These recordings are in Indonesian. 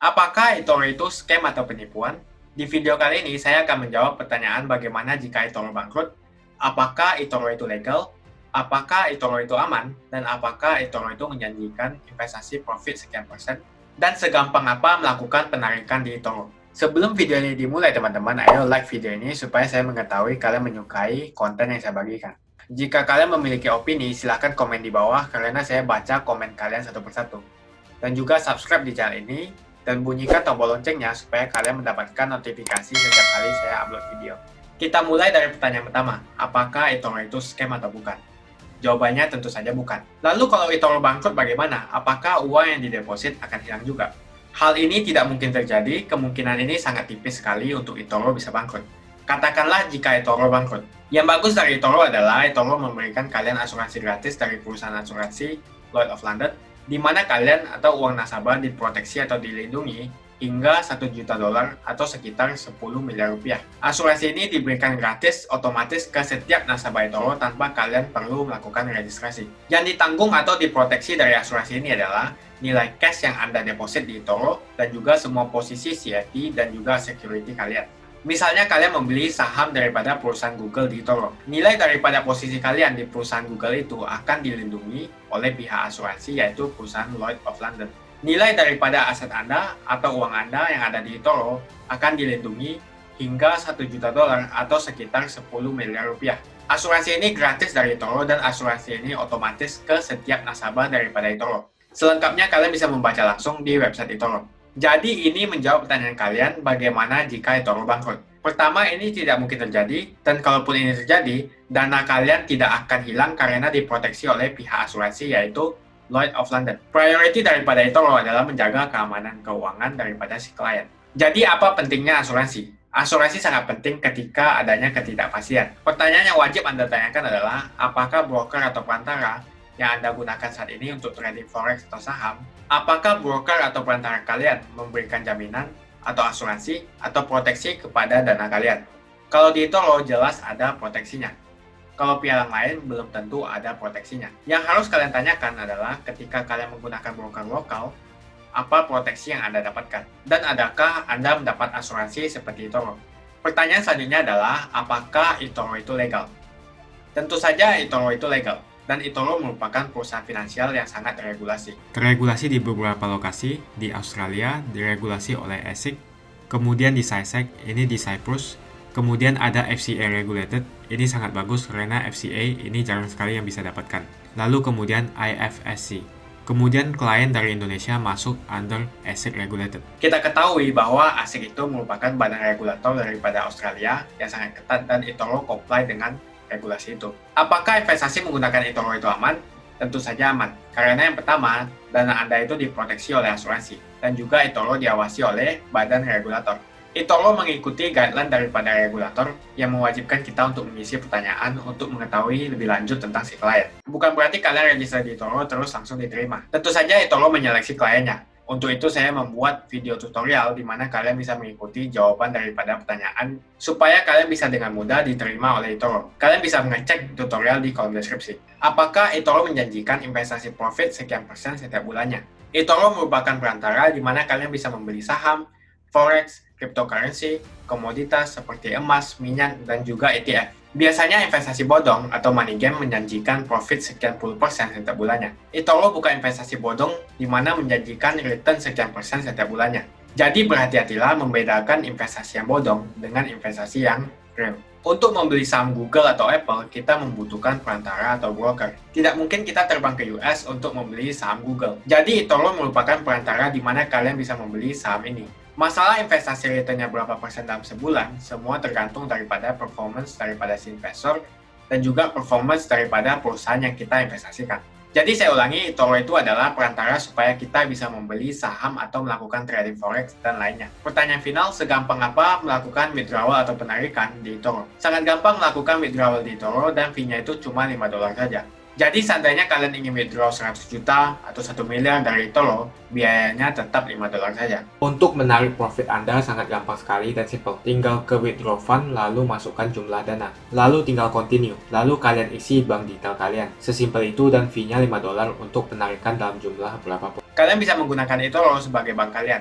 Apakah eToro itu scam atau penipuan? Di video kali ini saya akan menjawab pertanyaan bagaimana jika eToro bangkrut, apakah eToro itu legal, apakah eToro itu aman, dan apakah eToro itu menjanjikan investasi profit sekian persen, dan segampang apa melakukan penarikan di eToro. Sebelum video ini dimulai teman-teman, ayo like video ini supaya saya mengetahui kalian menyukai konten yang saya bagikan. Jika kalian memiliki opini, silahkan komen di bawah karena saya baca komen kalian satu persatu. Dan juga subscribe di channel ini, dan bunyikan tombol loncengnya supaya kalian mendapatkan notifikasi setiap kali saya upload video. Kita mulai dari pertanyaan pertama, apakah eToro itu scam atau bukan? Jawabannya tentu saja bukan. Lalu kalau eToro bangkrut bagaimana? Apakah uang yang dideposit akan hilang juga? Hal ini tidak mungkin terjadi, kemungkinan ini sangat tipis sekali untuk eToro bisa bangkrut. Katakanlah jika eToro bangkrut. Yang bagus dari eToro adalah eToro memberikan kalian asuransi gratis dari perusahaan asuransi Lloyd's of London, di mana kalian atau uang nasabah diproteksi atau dilindungi hingga 1 juta dolar atau sekitar 10 miliar rupiah. Asuransi ini diberikan gratis otomatis ke setiap nasabah eToro tanpa kalian perlu melakukan registrasi. Yang ditanggung atau diproteksi dari asuransi ini adalah nilai cash yang Anda deposit di eToro dan juga semua posisi CFD dan juga security kalian. Misalnya kalian membeli saham daripada perusahaan Google di eToro. Nilai daripada posisi kalian di perusahaan Google itu akan dilindungi oleh pihak asuransi yaitu perusahaan Lloyd's of London. Nilai daripada aset Anda atau uang Anda yang ada di eToro akan dilindungi hingga 1 juta dolar atau sekitar 10 miliar rupiah. Asuransi ini gratis dari eToro dan asuransi ini otomatis ke setiap nasabah daripada eToro. Selengkapnya kalian bisa membaca langsung di website eToro. Jadi ini menjawab pertanyaan kalian bagaimana jika eToro bangkrut. Pertama, ini tidak mungkin terjadi, dan kalaupun ini terjadi, dana kalian tidak akan hilang karena diproteksi oleh pihak asuransi yaitu Lloyd's of London. Priority daripada eToro adalah menjaga keamanan keuangan daripada si klien. Jadi apa pentingnya asuransi? Asuransi sangat penting ketika adanya ketidakpastian. Pertanyaan yang wajib Anda tanyakan adalah, apakah broker atau perantara yang Anda gunakan saat ini untuk trading forex atau saham, apakah broker atau perantara kalian memberikan jaminan atau asuransi atau proteksi kepada dana kalian? Kalau di eToro jelas ada proteksinya. Kalau pialang lain belum tentu ada proteksinya. Yang harus kalian tanyakan adalah ketika kalian menggunakan broker lokal, apa proteksi yang Anda dapatkan? Dan adakah Anda mendapat asuransi seperti eToro? Pertanyaan selanjutnya adalah, apakah eToro itu legal? Tentu saja eToro itu legal. Dan eToro merupakan perusahaan finansial yang sangat teregulasi. Teregulasi di beberapa lokasi, di Australia diregulasi oleh ASIC, kemudian di SISEC, ini di Cyprus, kemudian ada FCA regulated, ini sangat bagus karena FCA ini jarang sekali yang bisa dapatkan. Lalu kemudian IFSC. Kemudian klien dari Indonesia masuk under ASIC regulated. Kita ketahui bahwa ASIC itu merupakan badan regulator daripada Australia yang sangat ketat dan eToro comply dengan regulasi itu. Apakah investasi menggunakan eToro itu aman? Tentu saja aman. Karena yang pertama, dana Anda itu diproteksi oleh asuransi. Dan juga eToro diawasi oleh badan regulator. eToro mengikuti guideline daripada regulator yang mewajibkan kita untuk mengisi pertanyaan untuk mengetahui lebih lanjut tentang si klien. Bukan berarti kalian register di eToro terus langsung diterima. Tentu saja eToro menyeleksi kliennya. Untuk itu saya membuat video tutorial di mana kalian bisa mengikuti jawaban daripada pertanyaan supaya kalian bisa dengan mudah diterima oleh eToro. Kalian bisa mengecek tutorial di kolom deskripsi. Apakah eToro menjanjikan investasi profit sekian persen setiap bulannya? eToro merupakan perantara di mana kalian bisa membeli saham, forex, cryptocurrency, komoditas seperti emas, minyak, dan juga ETF. Biasanya investasi bodong atau money game menjanjikan profit sekian puluh persen setiap bulannya. eToro bukan investasi bodong di mana menjanjikan return sekian persen setiap bulannya. Jadi berhati-hatilah membedakan investasi yang bodong dengan investasi yang real. Untuk membeli saham Google atau Apple, kita membutuhkan perantara atau broker. Tidak mungkin kita terbang ke US untuk membeli saham Google. Jadi eToro merupakan perantara di mana kalian bisa membeli saham ini. Masalah investasi returnnya berapa persen dalam sebulan, semua tergantung daripada performance daripada si investor dan juga performance daripada perusahaan yang kita investasikan. Jadi saya ulangi, eToro itu adalah perantara supaya kita bisa membeli saham atau melakukan trading forex dan lainnya. Pertanyaan final, segampang apa melakukan withdrawal atau penarikan di eToro? Sangat gampang melakukan withdrawal di eToro dan fee-nya itu cuma $5 saja. Jadi seandainya kalian ingin withdraw 100 juta atau 1 miliar dari eToro, biayanya tetap $5 saja. Untuk menarik profit Anda sangat gampang sekali dan simple. Tinggal ke withdraw fund, lalu masukkan jumlah dana. Lalu tinggal continue, lalu kalian isi bank detail kalian. Sesimpel itu dan fee-nya $5 untuk penarikan dalam jumlah berapapun. Kalian bisa menggunakan eToro sebagai bank kalian.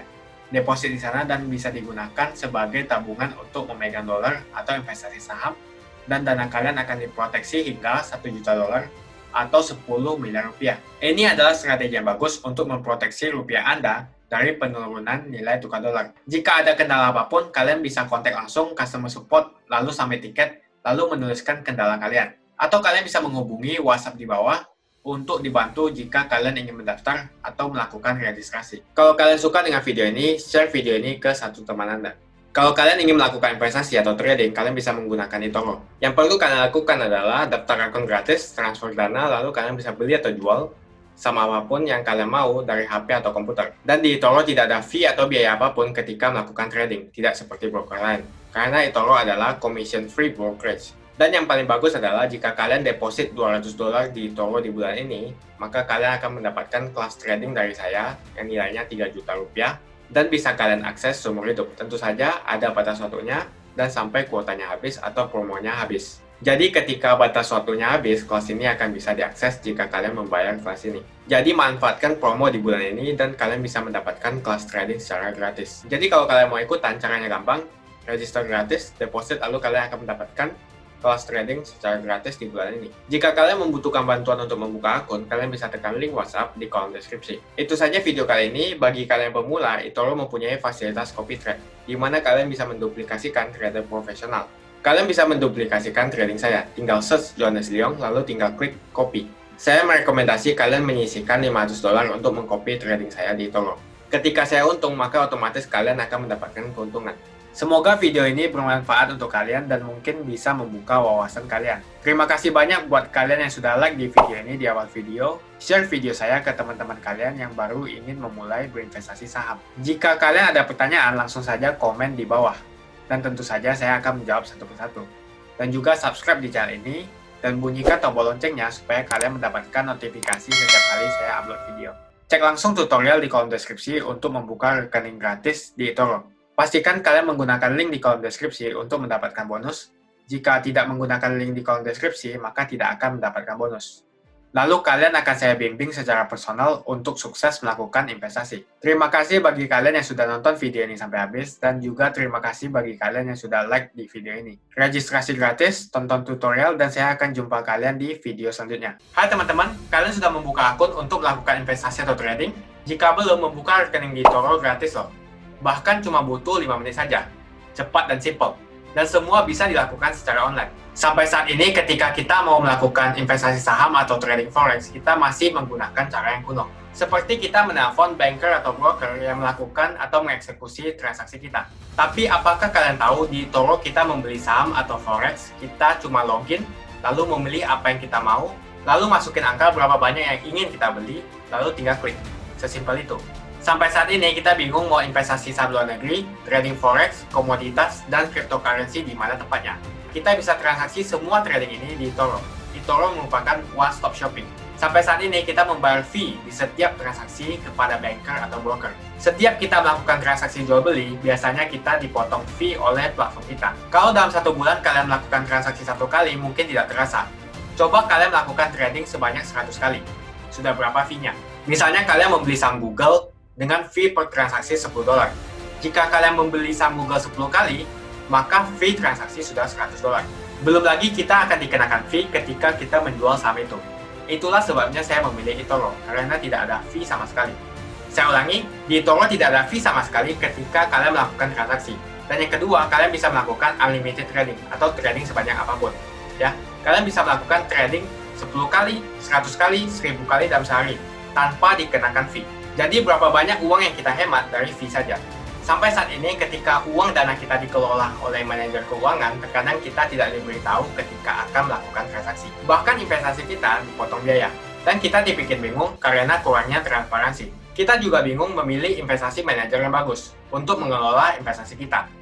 deposit di sana dan bisa digunakan sebagai tabungan untuk memegang dolar atau investasi saham, dan dana kalian akan diproteksi hingga 1 juta dolar atau 10 miliar rupiah. Ini adalah strategi yang bagus untuk memproteksi rupiah Anda dari penurunan nilai tukar dolar. Jika ada kendala apapun, kalian bisa kontak langsung customer support, lalu sampai tiket, lalu menuliskan kendala kalian. Atau kalian bisa menghubungi WhatsApp di bawah untuk dibantu jika kalian ingin mendaftar atau melakukan registrasi. Kalau kalian suka dengan video ini, share video ini ke satu teman Anda. Kalau kalian ingin melakukan investasi atau trading, kalian bisa menggunakan eToro. Yang perlu kalian lakukan adalah daftar akun gratis, transfer dana, lalu kalian bisa beli atau jual sama apapun yang kalian mau dari HP atau komputer. Dan di eToro tidak ada fee atau biaya apapun ketika melakukan trading, tidak seperti broker lain. Karena eToro adalah commission free brokerage. Dan yang paling bagus adalah jika kalian deposit 200 dolar di eToro di bulan ini, maka kalian akan mendapatkan kelas trading dari saya yang nilainya 3 juta rupiah dan bisa kalian akses seumur hidup. Tentu saja ada batas waktunya dan sampai kuotanya habis atau promonya habis. Jadi ketika batas waktunya habis, kelas ini akan bisa diakses jika kalian membayar kelas ini. Jadi manfaatkan promo di bulan ini dan kalian bisa mendapatkan kelas trading secara gratis. Jadi kalau kalian mau ikutan, caranya gampang. Register gratis, deposit, lalu kalian akan mendapatkan kelas trading secara gratis di bulan ini. Jika kalian membutuhkan bantuan untuk membuka akun, kalian bisa tekan link WhatsApp di kolom deskripsi. Itu saja video kali ini. Bagi kalian pemula, eToro mempunyai fasilitas copy trade, di mana kalian bisa menduplikasikan trader profesional. Kalian bisa menduplikasikan trading saya, tinggal search Johannes Leong, lalu tinggal klik copy. Saya merekomendasi kalian menyisihkan 500 dolar untuk mengcopy trading saya di eToro. Ketika saya untung, maka otomatis kalian akan mendapatkan keuntungan. Semoga video ini bermanfaat untuk kalian dan mungkin bisa membuka wawasan kalian. Terima kasih banyak buat kalian yang sudah like di video ini di awal video. Share video saya ke teman-teman kalian yang baru ingin memulai berinvestasi saham. Jika kalian ada pertanyaan, langsung saja komen di bawah. Dan tentu saja saya akan menjawab satu persatu. Dan juga subscribe di channel ini dan bunyikan tombol loncengnya supaya kalian mendapatkan notifikasi setiap kali saya upload video. Cek langsung tutorial di kolom deskripsi untuk membuka rekening gratis di eToro. Pastikan kalian menggunakan link di kolom deskripsi untuk mendapatkan bonus. Jika tidak menggunakan link di kolom deskripsi, maka tidak akan mendapatkan bonus. Lalu kalian akan saya bimbing secara personal untuk sukses melakukan investasi. Terima kasih bagi kalian yang sudah nonton video ini sampai habis, dan juga terima kasih bagi kalian yang sudah like di video ini. Registrasi gratis, tonton tutorial, dan saya akan jumpa kalian di video selanjutnya. Hai teman-teman, kalian sudah membuka akun untuk melakukan investasi atau trading? Jika belum, membuka rekening di eToro gratis loh. Bahkan cuma butuh 5 menit saja. Cepat dan simple. Dan semua bisa dilakukan secara online. Sampai saat ini ketika kita mau melakukan investasi saham atau trading forex, kita masih menggunakan cara yang kuno. Seperti kita menelpon banker atau broker yang melakukan atau mengeksekusi transaksi kita. Tapi apakah kalian tahu di eToro kita membeli saham atau forex, kita cuma login, lalu memilih apa yang kita mau, lalu masukin angka berapa banyak yang ingin kita beli, lalu tinggal klik. Sesimpel itu. Sampai saat ini kita bingung mau investasi saham luar negeri, trading forex, komoditas, dan cryptocurrency di mana tepatnya. Kita bisa transaksi semua trading ini di eToro. eToro merupakan one-stop shopping. Sampai saat ini kita membayar fee di setiap transaksi kepada banker atau broker. Setiap kita melakukan transaksi jual beli, biasanya kita dipotong fee oleh platform kita. Kalau dalam satu bulan kalian melakukan transaksi satu kali, mungkin tidak terasa. Coba kalian melakukan trading sebanyak 100 kali. Sudah berapa fee-nya? Misalnya kalian membeli saham Google dengan fee per transaksi 10 dolar. Jika kalian membeli saham Google 10 kali, maka fee transaksi sudah 100 dolar. Belum lagi kita akan dikenakan fee ketika kita menjual saham itu. Itulah sebabnya saya memilih eToro, karena tidak ada fee sama sekali. Saya ulangi, di eToro tidak ada fee sama sekali ketika kalian melakukan transaksi. Dan yang kedua, kalian bisa melakukan unlimited trading atau trading sebanyak apapun. Ya, kalian bisa melakukan trading 10 kali, 100 kali, 1000 kali dalam sehari tanpa dikenakan fee. Jadi berapa banyak uang yang kita hemat dari fee saja. Sampai saat ini ketika uang dana kita dikelola oleh manajer keuangan, terkadang kita tidak diberitahu ketika akan melakukan transaksi. Bahkan investasi kita dipotong biaya. Dan kita dibikin bingung karena kurangnya transparansi. Kita juga bingung memilih investasi manajer yang bagus untuk mengelola investasi kita.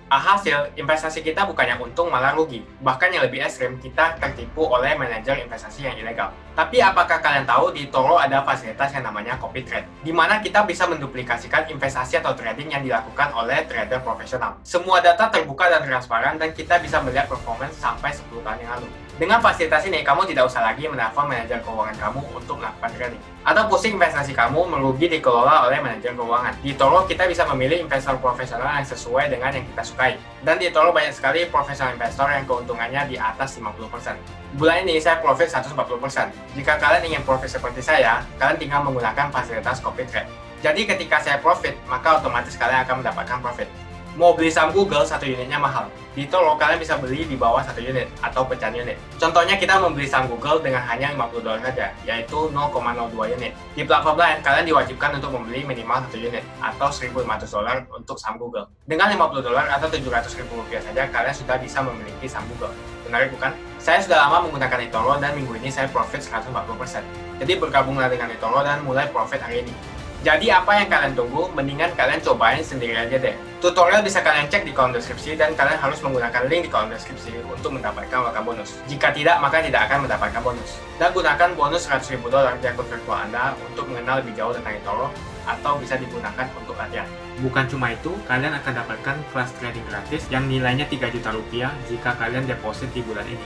Alhasil, investasi kita bukannya untung malah rugi. Bahkan yang lebih ekstrim, kita tertipu oleh manajer investasi yang ilegal. Tapi apakah kalian tahu di eToro ada fasilitas yang namanya copy trade, di mana kita bisa menduplikasikan investasi atau trading yang dilakukan oleh trader profesional. Semua data terbuka dan transparan dan kita bisa melihat performance sampai 10 tahun yang lalu. Dengan fasilitas ini, kamu tidak usah lagi menelpon manajer keuangan kamu untuk melakukan trading. Atau pusing investasi kamu merugi dikelola oleh manajer keuangan. Di eToro, kita bisa memilih investor profesional yang sesuai dengan yang kita sukai. Dan di eToro banyak sekali profesional investor yang keuntungannya di atas 50%. Bulan ini saya profit 140%. Jika kalian ingin profit seperti saya, kalian tinggal menggunakan fasilitas copy trade. Jadi ketika saya profit, maka otomatis kalian akan mendapatkan profit. Mau beli saham Google, 1 unitnya mahal. Di eToro, kalian bisa beli di bawah 1 unit atau pecahan unit. Contohnya kita membeli saham Google dengan hanya $50 saja, yaitu 0,02 unit. Di platform lain, kalian diwajibkan untuk membeli minimal 1 unit atau $1.500 untuk saham Google. Dengan $50 atau Rp700.000 saja, kalian sudah bisa memiliki saham Google. Menarik bukan? Saya sudah lama menggunakan eToro dan minggu ini saya profit 140%. Jadi bergabunglah dengan eToro dan mulai profit hari ini. Jadi apa yang kalian tunggu? Mendingan kalian cobain sendiri aja deh. Tutorial bisa kalian cek di kolom deskripsi dan kalian harus menggunakan link di kolom deskripsi untuk mendapatkan welcome bonus. Jika tidak, maka tidak akan mendapatkan bonus. Dan gunakan bonus $100.000 di akun virtual Anda untuk mengenal lebih jauh tentang eToro atau bisa digunakan untuk latihan. Bukan cuma itu, kalian akan dapatkan kelas trading gratis yang nilainya Rp3 juta jika kalian deposit di bulan ini.